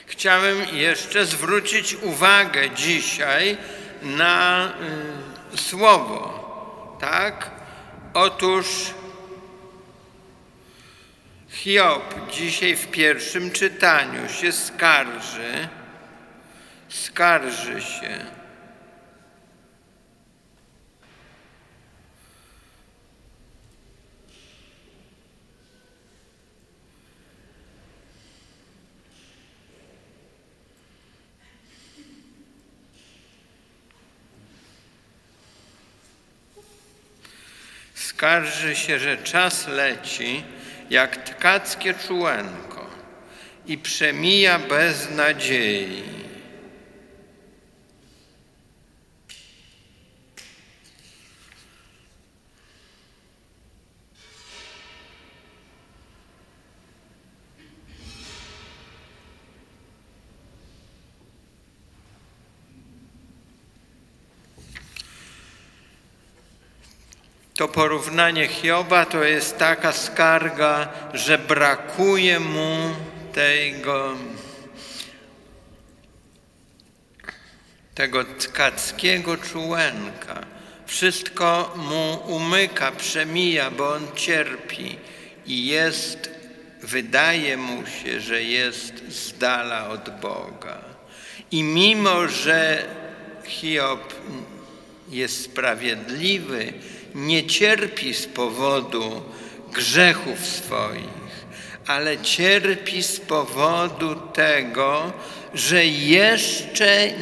Chciałem jeszcze zwrócić uwagę dzisiaj na słowo, tak? Otóż Hiob dzisiaj w pierwszym czytaniu się skarży się. Skarży się, że czas leci jak tkackie czułenko i przemija bez nadziei. To porównanie Hioba to jest taka skarga, że brakuje mu tego tkackiego czułenka. Wszystko mu umyka, przemija, bo on cierpi i wydaje mu się, że jest z dala od Boga. I mimo, że Hiob jest sprawiedliwy, nie cierpi z powodu grzechów swoich, ale cierpi z powodu tego, że jeszcze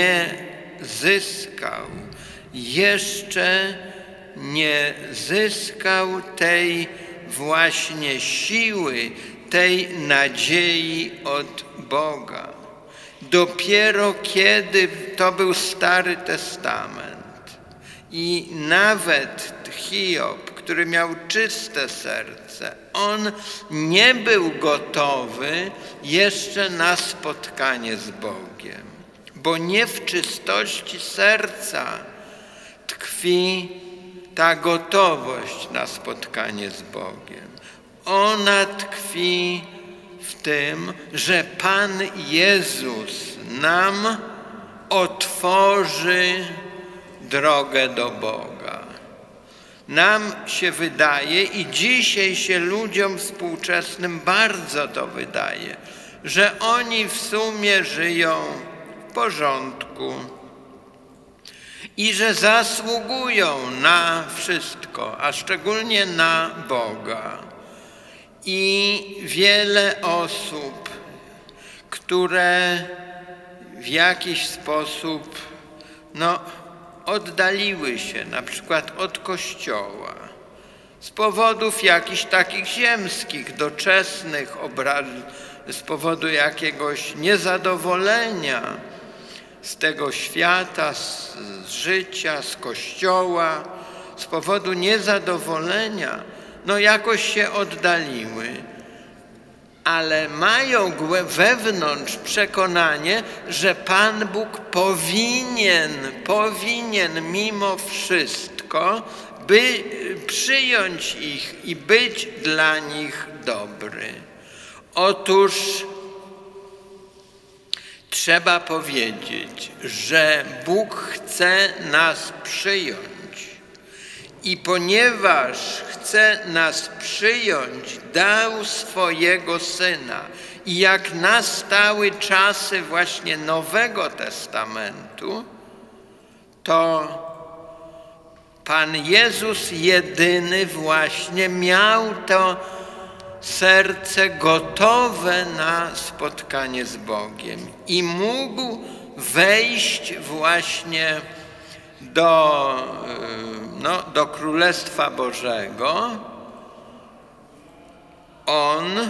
nie zyskał tej właśnie siły, tej nadziei od Boga. Dopiero kiedy to był Stary Testament i nawet Hiob, który miał czyste serce, on nie był gotowy jeszcze na spotkanie z Bogiem, bo nie w czystości serca tkwi ta gotowość na spotkanie z Bogiem. Ona tkwi w tym, że Pan Jezus nam otworzy drogę do Boga. Nam się wydaje i dzisiaj się ludziom współczesnym bardzo to wydaje, że oni w sumie żyją w porządku i że zasługują na wszystko, a szczególnie na Boga. I wiele osób, które w jakiś sposób oddaliły się na przykład od Kościoła z powodów jakichś takich ziemskich, doczesnych, z powodu jakiegoś niezadowolenia z tego świata, z życia, z Kościoła, z powodu niezadowolenia, jakoś się oddaliły, ale mają wewnątrz przekonanie, że Pan Bóg powinien mimo wszystko przyjąć ich i być dla nich dobry. Otóż trzeba powiedzieć, że Bóg chce nas przyjąć i ponieważ chce nas przyjąć, dał swojego Syna. I jak nastały czasy właśnie Nowego Testamentu, to Pan Jezus jedyny właśnie miał to serce gotowe na spotkanie z Bogiem i mógł wejść właśnie do Królestwa Bożego. On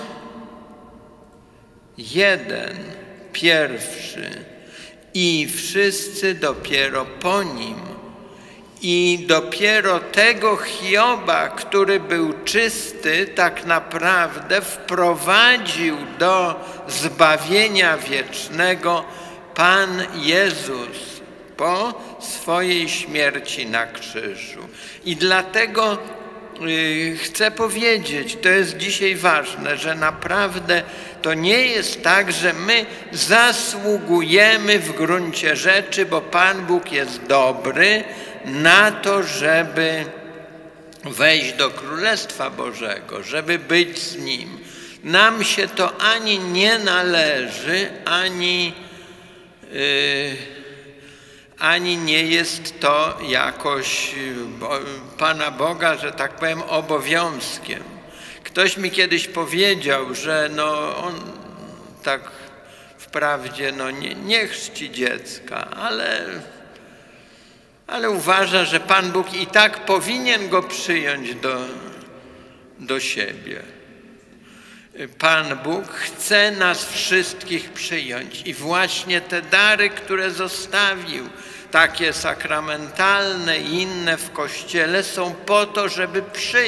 jeden, pierwszy i wszyscy dopiero po nim. I dopiero tego Hioba, który był czysty, tak naprawdę wprowadził do zbawienia wiecznego Pan Jezus po swojej śmierci na krzyżu. I dlatego chcę powiedzieć, to jest dzisiaj ważne, że naprawdę to nie jest tak, że my zasługujemy w gruncie rzeczy, bo Pan Bóg jest dobry, na to, żeby wejść do Królestwa Bożego, żeby być z Nim. Nam się to ani nie należy, ani nie jest to jakoś Pana Boga, że tak powiem, obowiązkiem. Ktoś mi kiedyś powiedział, że on tak wprawdzie nie chrzci dziecka, ale uważa, że Pan Bóg i tak powinien go przyjąć do siebie. Pan Bóg chce nas wszystkich przyjąć i właśnie te dary, które zostawił, takie sakramentalne i inne w Kościele, są po to, żeby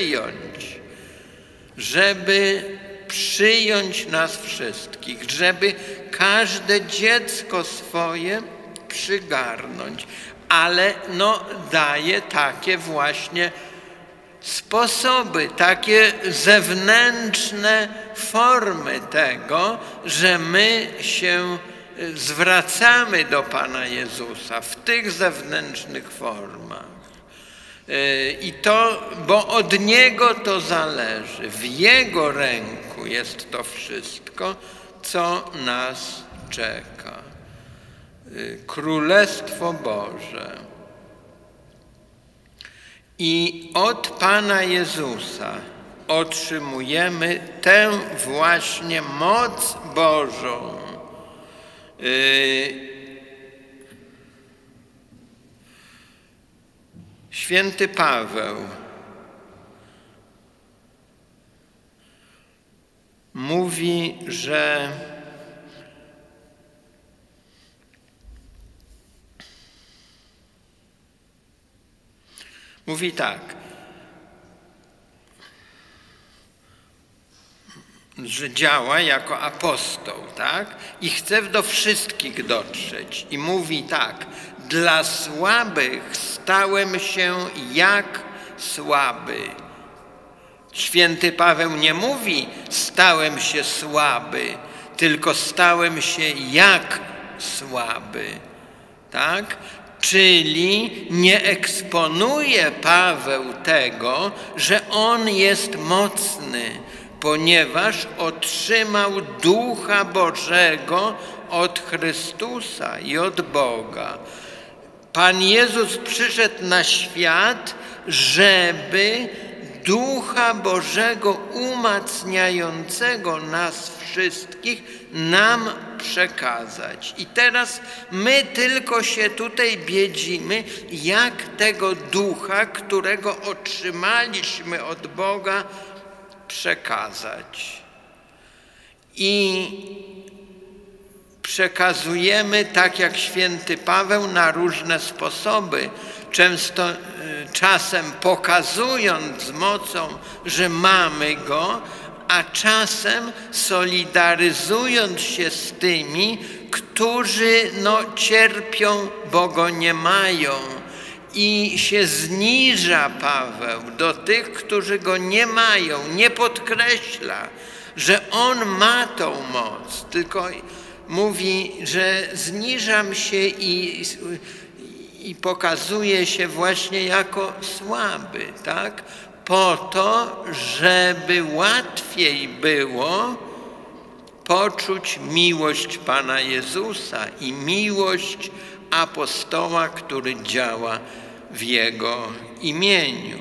przyjąć nas wszystkich, żeby każde dziecko swoje przygarnąć, ale daje takie właśnie sposoby, takie zewnętrzne formy tego, że my się zwracamy do Pana Jezusa w tych zewnętrznych formach. Bo od Niego to zależy. W Jego ręku jest to wszystko, co nas czeka. Królestwo Boże. I od Pana Jezusa otrzymujemy tę właśnie moc Bożą. Święty Paweł mówi, że mówi tak, że działa jako apostoł, tak? I chce do wszystkich dotrzeć. I mówi tak, dla słabych stałem się jak słaby. Święty Paweł nie mówi, stałem się słaby, tylko stałem się jak słaby, tak? Czyli nie eksponuje Paweł tego, że on jest mocny, ponieważ otrzymał Ducha Bożego od Chrystusa i od Boga. Pan Jezus przyszedł na świat, żeby Ducha Bożego umacniającego nas wszystkich nam przekazać. I teraz my tylko się tutaj biedzimy, jak tego Ducha, którego otrzymaliśmy od Boga, przekazać. I przekazujemy, tak jak święty Paweł, na różne sposoby, często czasem pokazując z mocą, że mamy go, a czasem solidaryzując się z tymi, którzy cierpią, bo go nie mają. I się zniża Paweł do tych, którzy go nie mają, nie podkreśla, że on ma tą moc, tylko mówi, że zniżam się i pokazuje się właśnie jako słaby, tak? Po to, żeby łatwiej było poczuć miłość Pana Jezusa i miłość apostoła, który działa w Jego imieniu.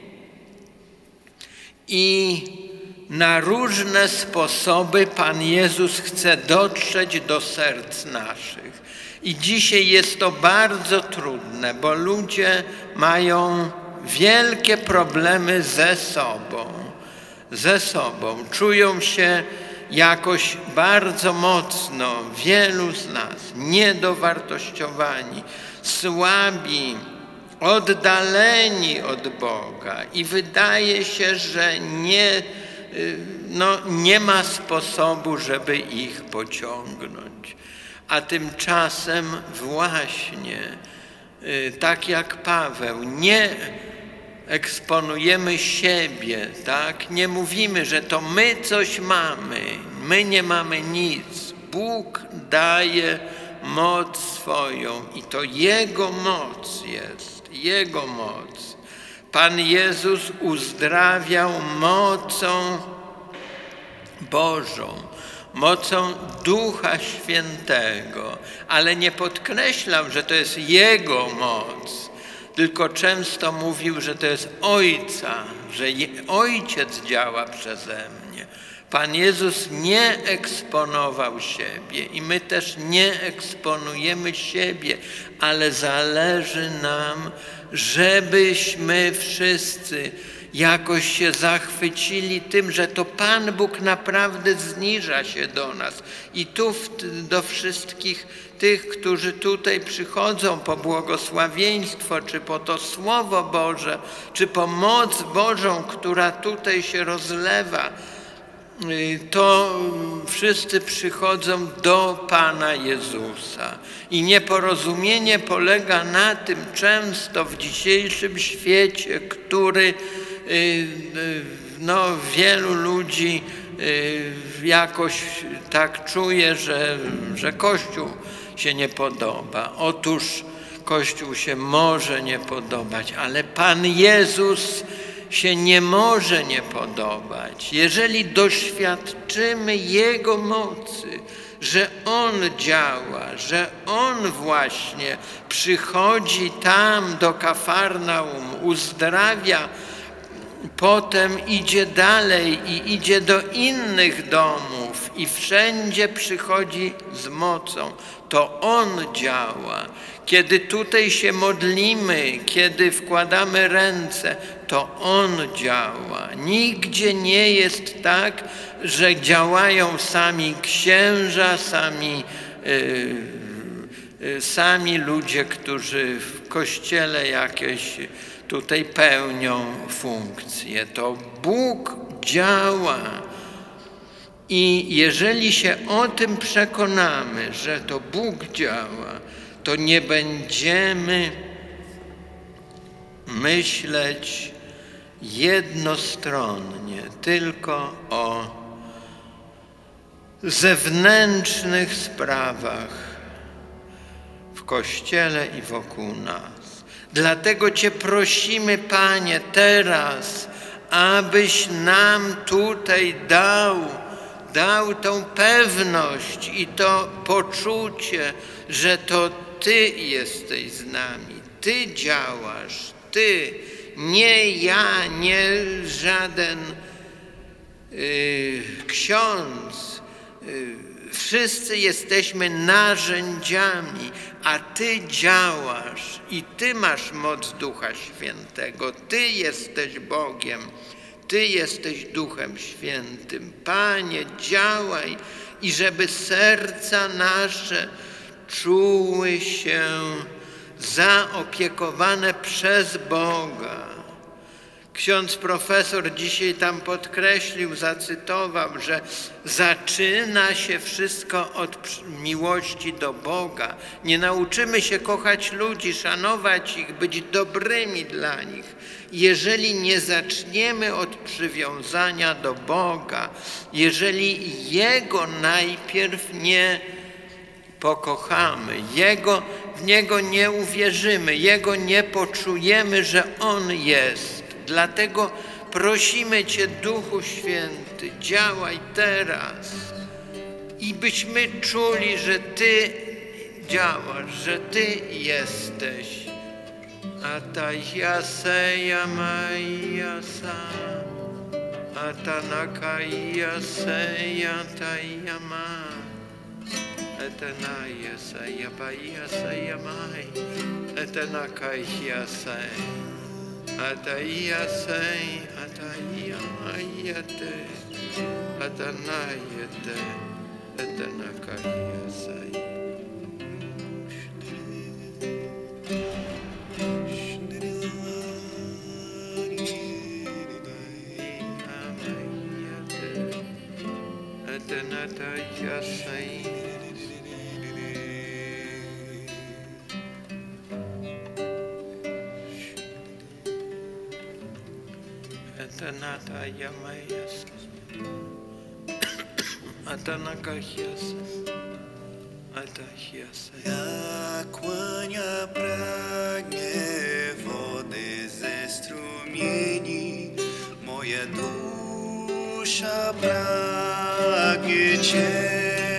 I na różne sposoby Pan Jezus chce dotrzeć do serc naszych. I dzisiaj jest to bardzo trudne, bo ludzie mają wielkie problemy ze sobą. Czują się jakoś bardzo mocno, wielu z nas, niedowartościowani, słabi, oddaleni od Boga i wydaje się, że nie ma sposobu, żeby ich pociągnąć. A tymczasem właśnie, tak jak Paweł, nie eksponujemy siebie, tak? Nie mówimy, że to my coś mamy, my nie mamy nic. Bóg daje moc swoją i to Jego moc jest, Jego moc. Pan Jezus uzdrawiał mocą Bożą, mocą Ducha Świętego, ale nie podkreślał, że to jest Jego moc, tylko często mówił, że to jest Ojca, że Ojciec działa przeze mnie. Pan Jezus nie eksponował siebie i my też nie eksponujemy siebie, ale zależy nam, żebyśmy wszyscy jakoś się zachwycili tym, że to Pan Bóg naprawdę zniża się do nas. I tu do wszystkich tych, którzy tutaj przychodzą po błogosławieństwo, czy po to Słowo Boże, czy po moc Bożą, która tutaj się rozlewa, to wszyscy przychodzą do Pana Jezusa. I nieporozumienie polega na tym często w dzisiejszym świecie, który wielu ludzi jakoś tak czuje, że Kościół się nie podoba. Otóż Kościół się może nie podobać, ale Pan Jezus się nie może nie podobać. Jeżeli doświadczymy Jego mocy, że On działa, że On właśnie przychodzi tam do Kafarnaum, uzdrawia, potem idzie dalej i idzie do innych domów i wszędzie przychodzi z mocą, to On działa. Kiedy tutaj się modlimy, kiedy wkładamy ręce, to On działa. Nigdzie nie jest tak, że działają sami księża, sami ludzie, którzy w Kościele jakieś tutaj pełnią funkcje. To Bóg działa. I jeżeli się o tym przekonamy, że to Bóg działa, to nie będziemy myśleć jednostronnie, tylko o zewnętrznych sprawach w Kościele i wokół nas. Dlatego Cię prosimy, Panie, teraz, abyś nam tutaj dał tą pewność i to poczucie, że to Ty jesteś z nami, Ty działasz, Ty, nie ja, nie żaden ksiądz. Wszyscy jesteśmy narzędziami, a Ty działasz i Ty masz moc Ducha Świętego. Ty jesteś Bogiem, Ty jesteś Duchem Świętym. Panie, działaj i żeby serca nasze czuły się zaopiekowane przez Boga. Ksiądz profesor dzisiaj tam podkreślił, zacytował, że zaczyna się wszystko od miłości do Boga. Nie nauczymy się kochać ludzi, szanować ich, być dobrymi dla nich, jeżeli nie zaczniemy od przywiązania do Boga, jeżeli Jego najpierw nie pokochamy, w Niego nie uwierzymy, Jego nie poczujemy, że On jest. Dlatego prosimy Cię, Duchu Święty, działaj teraz i byśmy czuli, że Ty działasz, że Ty jesteś. Atayaseya mayasa, atanakayaseya tayama, etenayaseya bayaseya may, etenakayasey. Atayasey, atayamayate, atanayate, etenakayasey. Etenatayasey. Anata Yamayas Atanakahiasa Atahiasa. Jak łania pragnie wody ze strumieni, moja dusza pragnie Cię.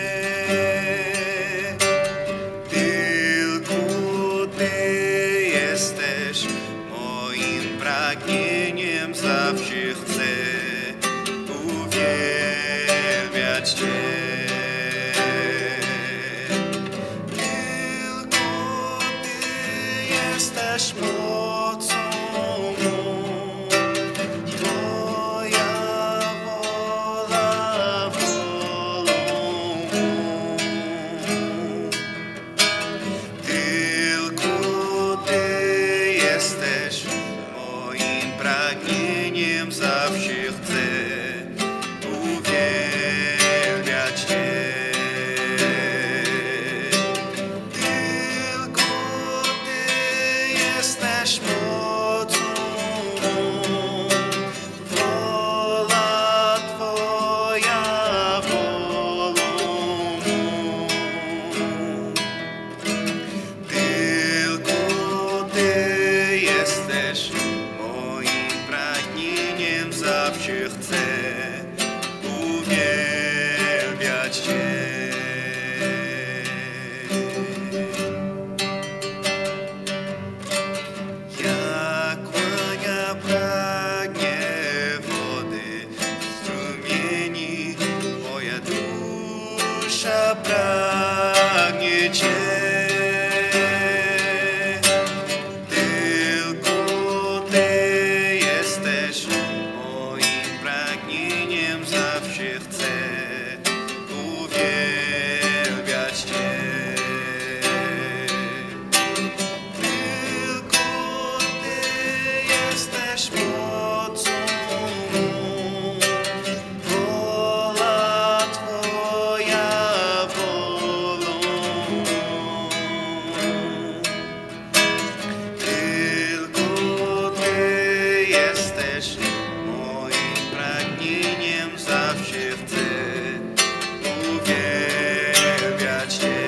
Tylko Ty jesteś moim pragnieniem, zawsze chcę uwielbiać Cię. Jesteś mocą mą, Twoja wola wolą mą. Tylko Ty jesteś moim pragnieniem, zawsze chcę uwielbiać Cię. Jesteś mocą mą, wola Twoja wolą mą. Tylko Ty jesteś moim pragnieniem, zawsze chcę uwielbiać Cię. Pragnie Cię. Tylko Ty jesteś moim pragnieniem, zawsze chcę uwielbiać Cię. Tylko Ty jesteś mocą mą, wola Twoja wolą mą. Tylko Ty jesteś moim pragnieniem, zawsze chcę uwielbiać Cię.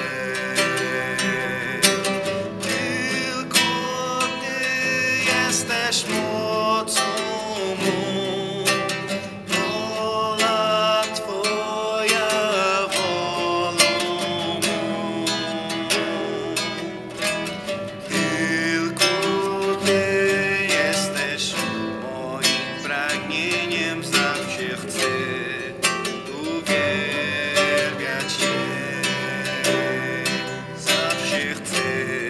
Tylko Ty jesteś mocą mą, wola Twoja wolą mą. Tylko Ty jesteś moim pragnieniem, zawsze chcę uwielbiać Cię. Zawsze chcę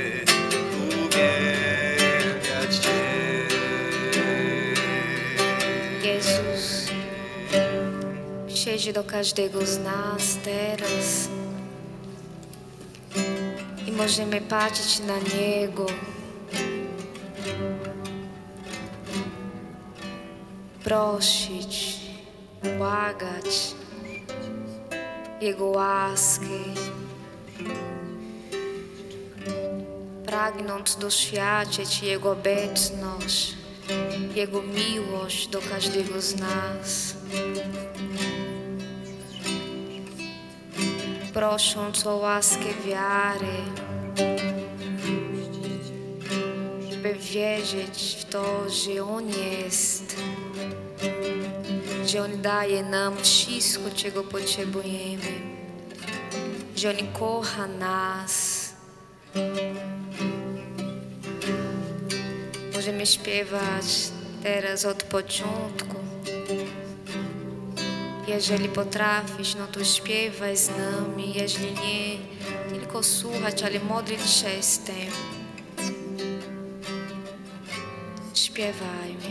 uwielbiać Cię. Jezus, siedzi do każdego z nas teraz i możemy patrzeć na Niego, prosić, błagać Jego łaski, pragnąc doświadczyć Jego obecność, Jego miłość do każdego z nas. Prosząc o łaskę wiary, żeby wierzyć w to, że On jest, że On daje nam wszystko, czego potrzebujemy, że On kocha nas. Możemy śpiewać teraz od początku. Jeżeli potrafisz, no to śpiewaj z nami. Jeżeli nie, tylko słuchać, ale modlić się z tym. Śpiewajmy.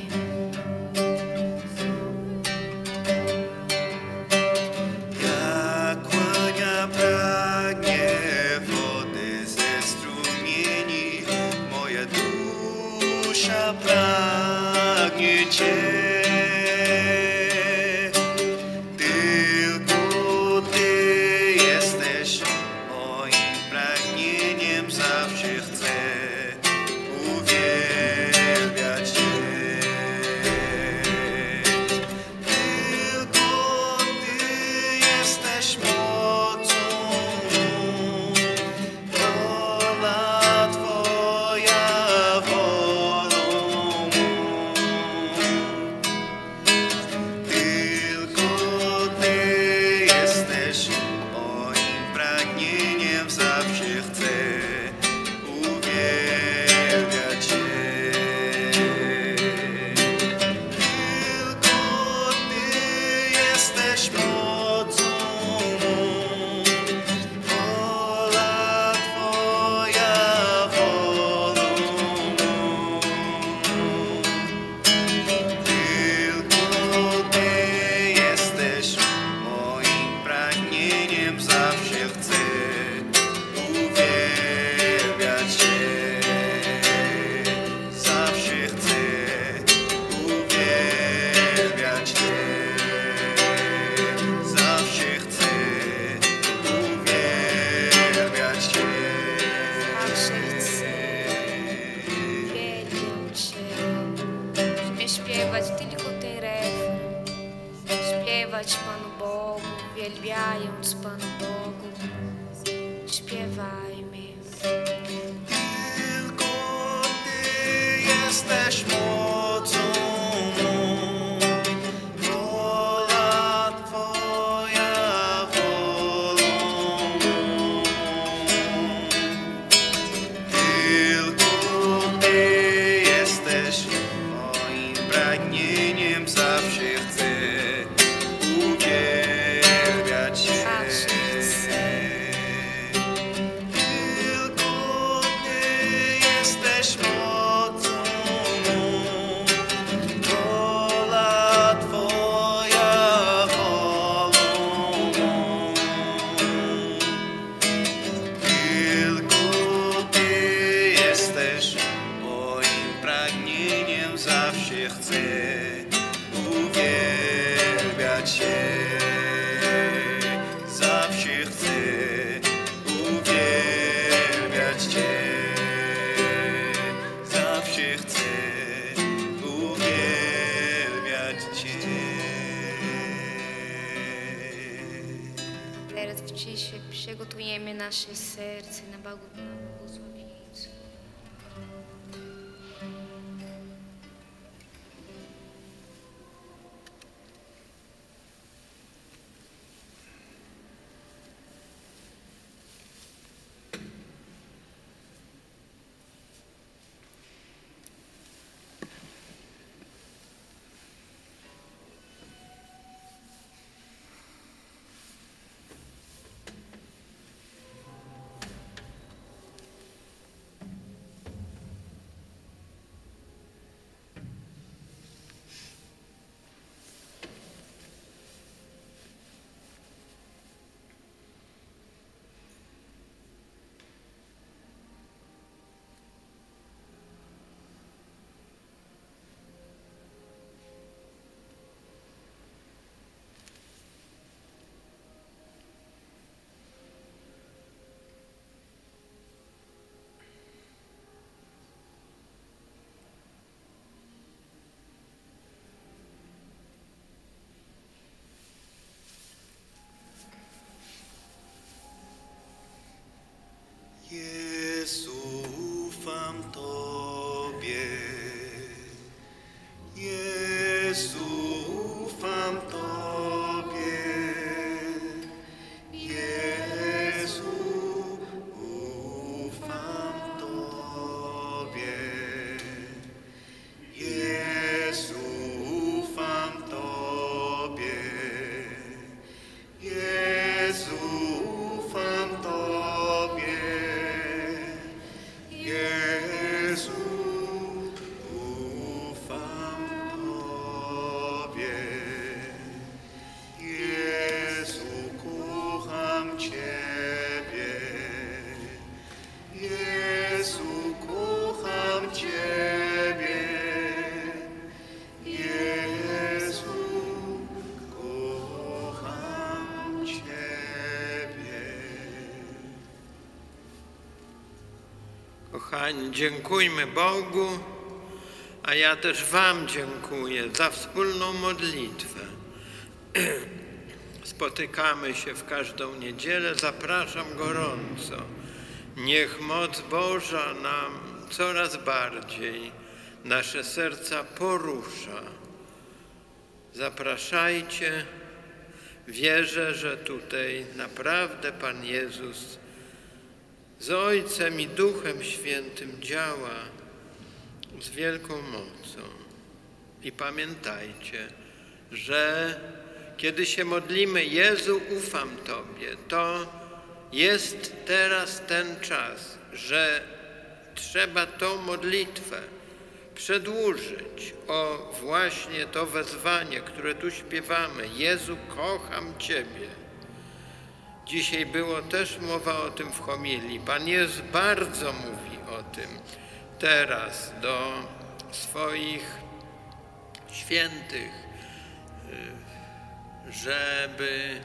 Jak łania pragnie wody ze strumieni, moja dusza pragnie Cię. Tylko Ty jesteś moim pragnieniem, zawsze chcę uwielbiać Cię. Przygotujemy nasze serce na błogosławieństwo. Jezu, ufam Tobie. Jezu, ufam Tobie. Jezu, ufam Tobie. Jezu, ufam Tobie. Jezu, ufam Tobie. Jezu, ufam Tobie. Jezu, kocham Ciebie. Jezu, kocham Ciebie. Jezu, kocham Ciebie. Kochani, dziękujmy Bogu, a ja też Wam dziękuję za wspólną modlitwę. Spotykamy się w każdą niedzielę, zapraszam gorąco. Niech moc Boża nam coraz bardziej nasze serca porusza. Zapraszajcie. Wierzę, że tutaj naprawdę Pan Jezus z Ojcem i Duchem Świętym działa z wielką mocą. I pamiętajcie, że kiedy się modlimy Jezu, ufam Tobie, to jest teraz ten czas, że trzeba tą modlitwę przedłużyć o właśnie to wezwanie, które tu śpiewamy. Jezu, kocham Ciebie. Dzisiaj było też mowa o tym w homilii. Pan Jezus bardzo mówi o tym teraz do swoich świętych, żeby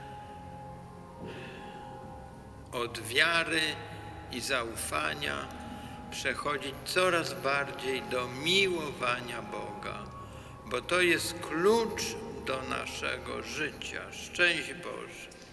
od wiary i zaufania przechodzić coraz bardziej do miłowania Boga, bo to jest klucz do naszego życia. Szczęść Boże.